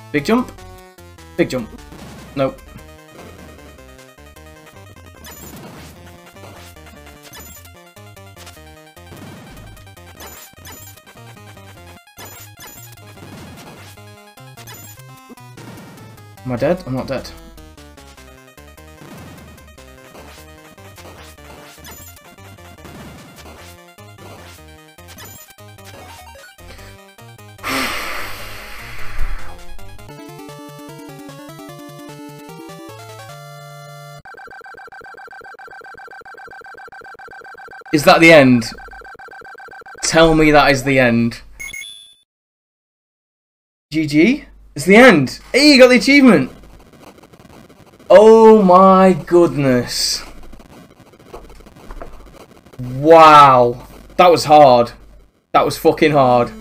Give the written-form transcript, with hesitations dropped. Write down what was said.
Big jump. Big jump. Nope. Am I dead? I'm not dead. Is that the end? Tell me that is the end. GG? It's the end. Hey, you got the achievement. Oh my goodness. Wow. That was hard. That was fucking hard.